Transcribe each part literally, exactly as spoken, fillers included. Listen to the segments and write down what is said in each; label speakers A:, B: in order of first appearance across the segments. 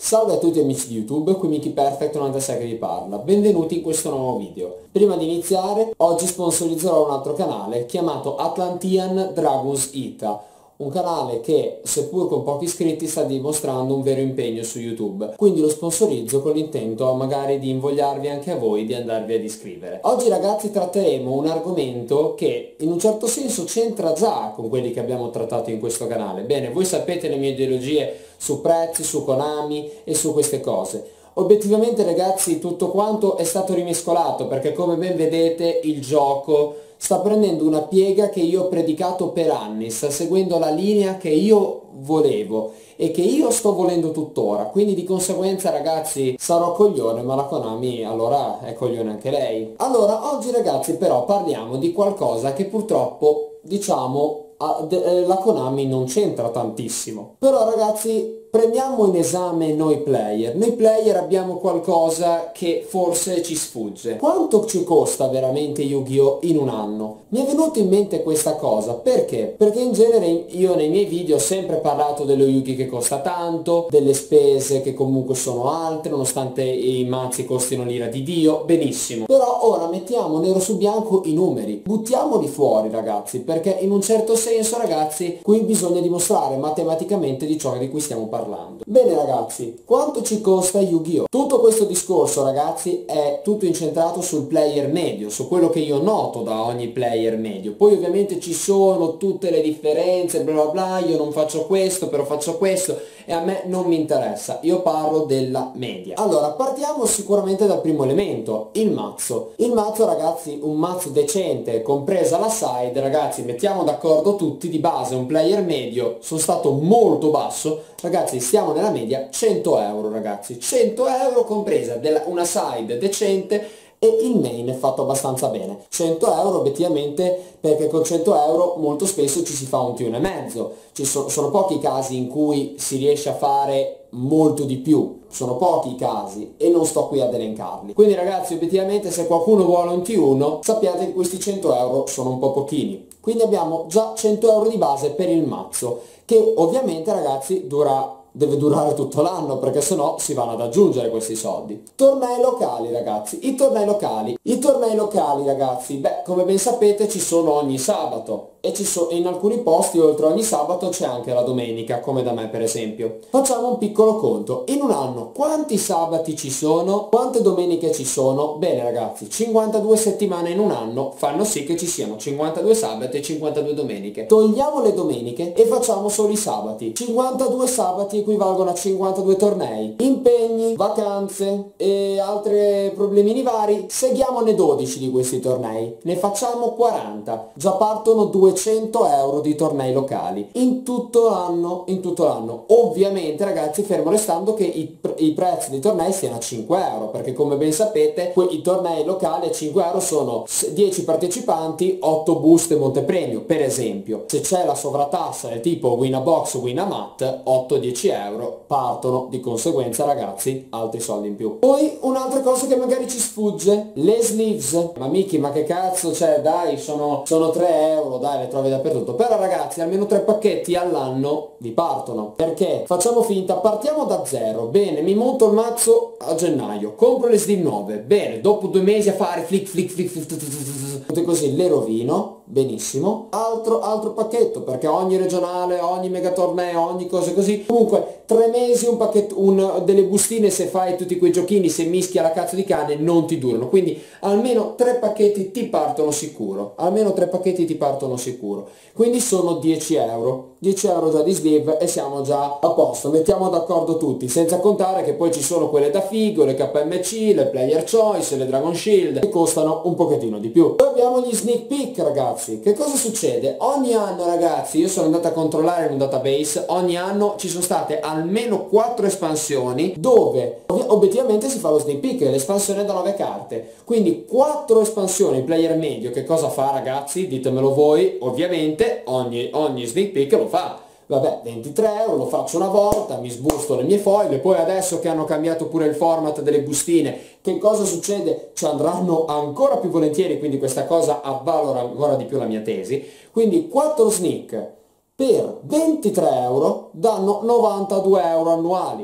A: Salve a tutti amici di YouTube, qui Mickey Perfect novantasei che vi parla, benvenuti in questo nuovo video. Prima di iniziare, oggi sponsorizzerò un altro canale chiamato Atlantean Dragons Ita, un canale che, seppur con pochi iscritti, sta dimostrando un vero impegno su YouTube, quindi lo sponsorizzo con l'intento magari di invogliarvi anche a voi di andarvi ad iscrivere. Oggi ragazzi tratteremo un argomento che in un certo senso c'entra già con quelli che abbiamo trattato in questo canale. Bene, voi sapete le mie ideologie su prezzi, su Konami e su queste cose. Obiettivamente ragazzi tutto quanto è stato rimescolato perché come ben vedete il gioco sta prendendo una piega che io ho predicato per anni, sta seguendo la linea che io volevo e che io sto volendo tuttora, quindi di conseguenza ragazzi sarò coglione, ma la Konami allora è coglione anche lei. Allora oggi ragazzi però parliamo di qualcosa che purtroppo diciamo la Konami non c'entra tantissimo, però ragazzi prendiamo in esame noi player. Noi player abbiamo qualcosa che forse ci sfugge. Quanto ci costa veramente Yu-Gi-Oh! In un anno? Mi è venuto in mente questa cosa, perché? Perché in genere io nei miei video ho sempre parlato dello Yu-Gi che costa tanto, delle spese che comunque sono alte, nonostante i mazzi costino l'ira di Dio, benissimo. Però ora mettiamo nero su bianco i numeri, buttiamoli fuori ragazzi, perché in un certo senso ragazzi qui bisogna dimostrare matematicamente di ciò di cui stiamo parlando. Parlando. Bene ragazzi, quanto ci costa Yu-Gi-Oh? Tutto questo discorso ragazzi è tutto incentrato sul player medio, su quello che io noto da ogni player medio. Poi ovviamente ci sono tutte le differenze, bla bla bla, io non faccio questo, però faccio questo e a me non mi interessa, io parlo della media. Allora, partiamo sicuramente dal primo elemento, il mazzo. Il mazzo ragazzi, un mazzo decente, compresa la side, ragazzi, mettiamo d'accordo tutti, di base un player medio, sono stato molto basso, ragazzi stiamo nella media cento euro ragazzi, cento euro compresa della, una side decente e il main è fatto abbastanza bene. Cento euro obiettivamente, perché con cento euro molto spesso ci si fa un tune e mezzo, ci sono, sono pochi i casi in cui si riesce a fare molto di più, sono pochi i casi e non sto qui ad elencarli. Quindi ragazzi obiettivamente se qualcuno vuole un T uno sappiate che questi cento euro sono un po' pochini, quindi abbiamo già cento euro di base per il mazzo, che ovviamente ragazzi dura deve durare tutto l'anno perché sennò si vanno ad aggiungere questi soldi. Tornei locali ragazzi, i tornei locali, i tornei locali ragazzi, beh come ben sapete ci sono ogni sabato e ci so, in alcuni posti oltre ogni sabato c'è anche la domenica, come da me per esempio. Facciamo un piccolo conto, in un anno quanti sabati ci sono, quante domeniche ci sono? Bene ragazzi, cinquantadue settimane in un anno fanno sì che ci siano cinquantadue sabati e cinquantadue domeniche. Togliamo le domeniche e facciamo solo i sabati, cinquantadue sabati equivalgono a cinquantadue tornei, impegni, vacanze e altri problemini vari, seghiamone dodici di questi tornei, ne facciamo quaranta, già partono duecento euro di tornei locali in tutto l'anno, in tutto l'anno. Ovviamente ragazzi fermo restando che i, i prezzi dei tornei siano a cinque euro, perché come ben sapete i tornei locali a cinque euro sono dieci partecipanti, otto buste montepremio per esempio. Se c'è la sovratassa del tipo win a box, win a mat, otto dieci euro partono, di conseguenza ragazzi altri soldi in più. Poi un'altra cosa che magari ci sfugge, le sleeves. Ma Mickey, ma che cazzo, cioè dai, sono, sono tre euro, dai, le trovi dappertutto. Però ragazzi almeno tre pacchetti all'anno vi partono, perché facciamo finta, partiamo da zero, bene, mi monto il mazzo a gennaio, compro le sleeve nuove, bene, dopo due mesi a fare flick flick flick flick tutte così le rovino, benissimo, altro, altro pacchetto, perché ogni regionale, ogni megatorneo, ogni cosa così, comunque tre mesi un pacchetto, un, delle bustine, se fai tutti quei giochini, se mischi alla cazzo di cane non ti durano, quindi almeno tre pacchetti ti partono sicuro, almeno tre pacchetti ti partono sicuro, quindi sono dieci euro, dieci euro già di sleeve e siamo già a posto, mettiamo d'accordo tutti, senza contare che poi ci sono quelle da figo, le K M C, le Player Choice, le Dragon Shield, che costano un pochettino di più. Poi abbiamo gli sneak peek ragazzi, che cosa succede? Ogni anno ragazzi, io sono andato a controllare in un database, ogni anno ci sono state almeno quattro espansioni dove obiettivamente si fa lo sneak peek, l'espansione da nove carte, quindi quattro espansioni player medio, che cosa fa ragazzi? Ditemelo voi, ovviamente ogni, ogni sneak peek lo fa. Vabbè, ventitré euro, lo faccio una volta, mi sbusto le mie foil, e poi adesso che hanno cambiato pure il format delle bustine, che cosa succede? Ci andranno ancora più volentieri, quindi questa cosa avvalora ancora di più la mia tesi. Quindi quattro sneak per ventitré euro danno novantadue euro annuali.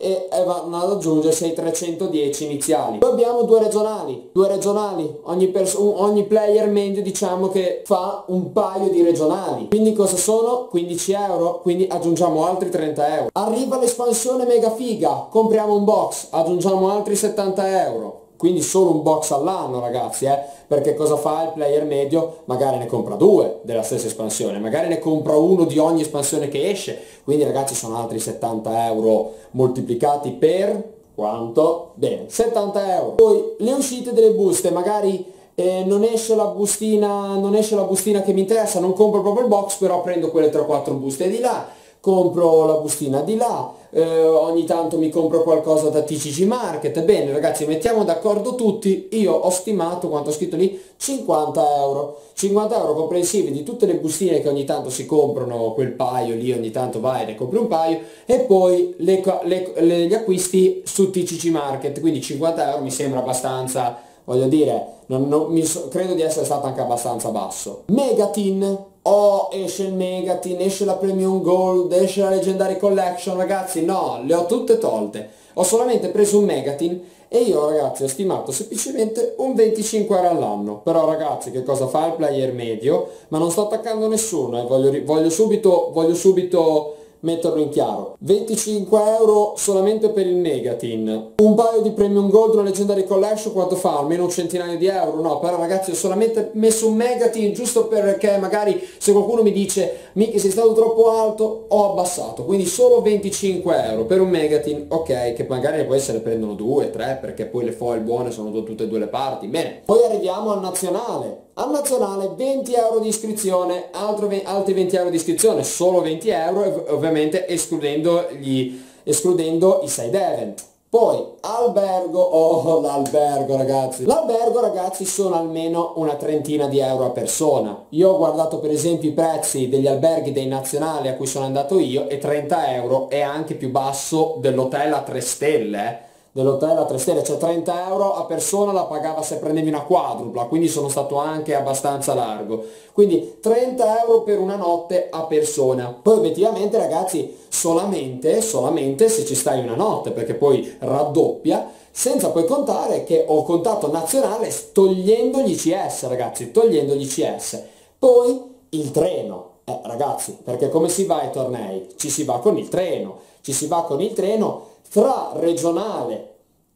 A: e, e vanno ad aggiungersi ai trecentodieci iniziali. Poi abbiamo due regionali, due regionali, ogni, ogni player medio diciamo che fa un paio di regionali, quindi cosa sono? quindici euro, quindi aggiungiamo altri trenta euro. Arriva l'espansione mega figa, compriamo un box, aggiungiamo altri settanta euro. Quindi solo un box all'anno ragazzi, eh? Perché cosa fa il player medio? Magari ne compra due della stessa espansione, magari ne compra uno di ogni espansione che esce, quindi ragazzi sono altri settanta euro moltiplicati per quanto? Bene, settanta euro. Poi le uscite delle buste, magari eh, non esce la bustina, non esce la bustina che mi interessa, non compro proprio il box, però prendo quelle tre quattro buste di là, compro la bustina di là, eh, ogni tanto mi compro qualcosa da T C G Market. Bene ragazzi, mettiamo d'accordo tutti, io ho stimato, quanto ho scritto lì, cinquanta euro, cinquanta euro comprensivi di tutte le bustine che ogni tanto si comprano, quel paio lì, ogni tanto vai e ne compri un paio, e poi le, le, le, gli acquisti su T C G Market, quindi cinquanta euro mi sembra abbastanza, voglio dire, non, non, mi so, credo di essere stato anche abbastanza basso. Megatin. Oh, esce il Megatin, esce la Premium Gold, esce la Legendary Collection, ragazzi, no, le ho tutte tolte. Ho solamente preso un Megatin e io, ragazzi, ho stimato semplicemente un venticinque euro all'anno. Però, ragazzi, che cosa fa il player medio? Ma non sto attaccando nessuno, eh, voglio, voglio subito, voglio subito metterlo in chiaro. venticinque euro solamente per il Megatin. Un paio di Premium Gold, una Legendary Collection, quanto fa? Almeno un centinaio di euro? No, però ragazzi ho solamente messo un Megatin giusto perché magari se qualcuno mi dice Michi sei stato troppo alto, ho abbassato. Quindi solo venticinque euro per un Megatin, ok, che magari poi se ne prendono due, tre, perché poi le foil buone sono tutte e due le parti. Bene, poi arriviamo al nazionale. Al nazionale venti euro di iscrizione, altro altri venti euro di iscrizione, solo venti euro, e ovviamente escludendo, gli, escludendo i side event. Poi albergo, oh l'albergo ragazzi, l'albergo ragazzi sono almeno una trentina di euro a persona. Io ho guardato per esempio i prezzi degli alberghi dei nazionali a cui sono andato io e trenta euro è anche più basso dell'hotel a tre stelle, eh. dell'hotel a tre stelle, cioè trenta euro a persona la pagava se prendevi una quadrupla, quindi sono stato anche abbastanza largo. Quindi trenta euro per una notte a persona. Poi obiettivamente ragazzi, solamente, solamente se ci stai una notte, perché poi raddoppia, senza poi contare che ho contato nazionale togliendo gli I C S, ragazzi, togliendo gli I C S. Poi il treno. Eh, ragazzi, perché come si va ai tornei? Ci si va con il treno, ci si va con il treno tra regionale,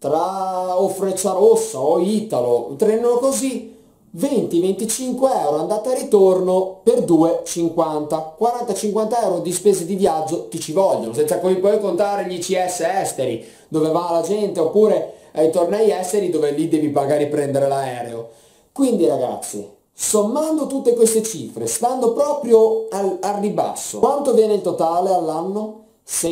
A: tra o Frecciarossa o Italo, un treno così, venti venticinque euro andata e ritorno per due cinquanta, quaranta cinquanta euro di spese di viaggio ti ci vogliono, senza poi contare gli I C S esteri, dove va la gente, oppure ai tornei esteri dove lì devi magari prendere l'aereo. Quindi ragazzi, sommando tutte queste cifre, stando proprio al, al ribasso, quanto viene il totale all'anno?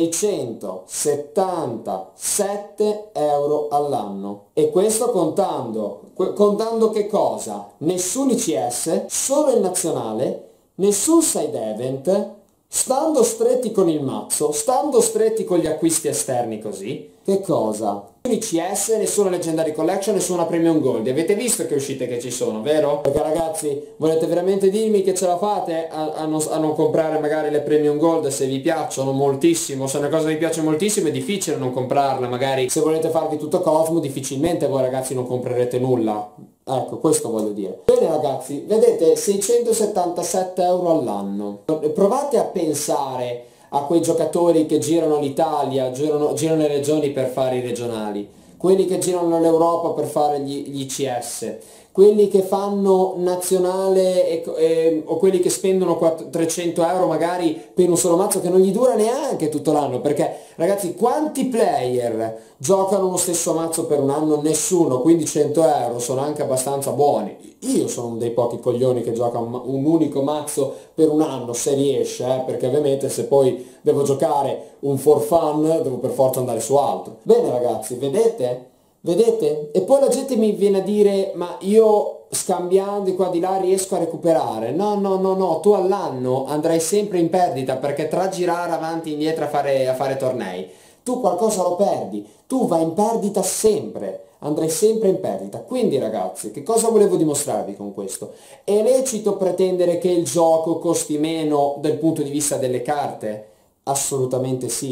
A: seicentosettantasette euro all'anno. E questo contando, contando che cosa? Nessun I C S, solo il nazionale, nessun side event, stando stretti con il mazzo, stando stretti con gli acquisti esterni così, che cosa? I C S, nessuna Legendary Collection, nessuna Premium Gold. Avete visto che uscite che ci sono, vero? Perché ragazzi, volete veramente dirmi che ce la fate a, a, non, a non comprare magari le Premium Gold se vi piacciono moltissimo? Se una cosa vi piace moltissimo è difficile non comprarla, magari se volete farvi tutto Cosmo difficilmente voi ragazzi non comprerete nulla. Ecco, questo voglio dire. Bene ragazzi, vedete, seicentosettantasette euro all'anno. Provate a pensare a quei giocatori che girano l'Italia, girano, girano le regioni per fare i regionali, quelli che girano l'Europa per fare gli, gli I C S, quelli che fanno nazionale e, e, o quelli che spendono trecento euro magari per un solo mazzo che non gli dura neanche tutto l'anno, perché ragazzi quanti player giocano lo stesso mazzo per un anno? Nessuno, quindi cento euro sono anche abbastanza buoni. Io sono uno dei pochi coglioni che gioca un, un unico mazzo per un anno, se riesce, eh, perché ovviamente se poi devo giocare un for fun devo per forza andare su altro. Bene ragazzi, vedete? Vedete? E poi la gente mi viene a dire ma io scambiando di qua di là riesco a recuperare. No, no, no, no, tu all'anno andrai sempre in perdita perché tra girare avanti e indietro a fare, a fare tornei, tu qualcosa lo perdi, tu vai in perdita sempre, andrai sempre in perdita. Quindi ragazzi, che cosa volevo dimostrarvi con questo? È lecito pretendere che il gioco costi meno dal punto di vista delle carte? Assolutamente sì.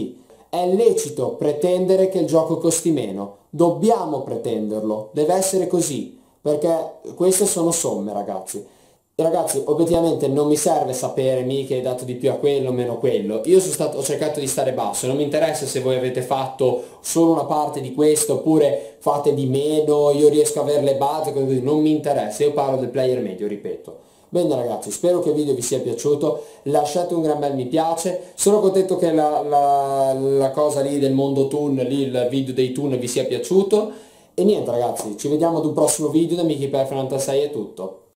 A: È lecito pretendere che il gioco costi meno, dobbiamo pretenderlo, deve essere così, perché queste sono somme, ragazzi. E ragazzi, obiettivamente non mi serve sapere mi che hai dato di più a quello o meno quello. Io sono stato, ho cercato di stare basso, non mi interessa se voi avete fatto solo una parte di questo oppure fate di meno, io riesco a avere le base, così, non mi interessa, io parlo del player medio, ripeto. Bene ragazzi, spero che il video vi sia piaciuto, lasciate un gran bel mi piace, sono contento che la, la, la cosa lì del mondo Toon, lì il video dei Toon vi sia piaciuto, e niente ragazzi, ci vediamo ad un prossimo video, da Mickey per novantasei è tutto.